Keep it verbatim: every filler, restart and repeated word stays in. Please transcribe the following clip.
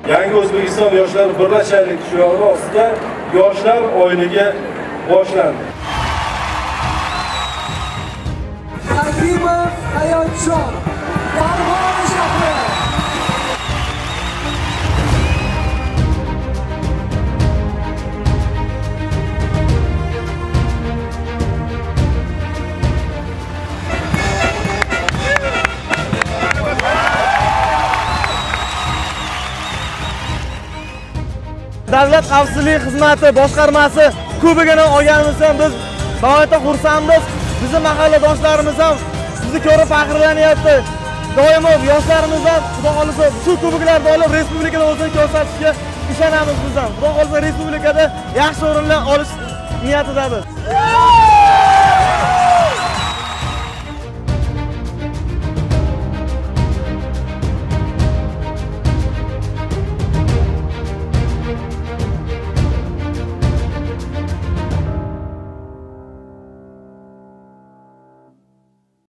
Yangi O'zbekiston yoshlar birlashaylik shiori ostida yoshlar oyligi boshlandi. Hakimov Hayotjon, Farg'ona shahri. Davlat xavfsizlik xizmati boshqarmasi kubigini olganimizdan biz nihoyatda xursandmiz. Bizning mahalladoshlarimiz ham bizni ko'rib faxrlanyapti. Doimo yoshlarimiz ham xudo xolisa shu kubiklarni olib respublikada o'zini ko'rsatishga ishonamiz biz ham. Xudo xolisa respublikada yaxshi o'rinlar olish niyatidamiz.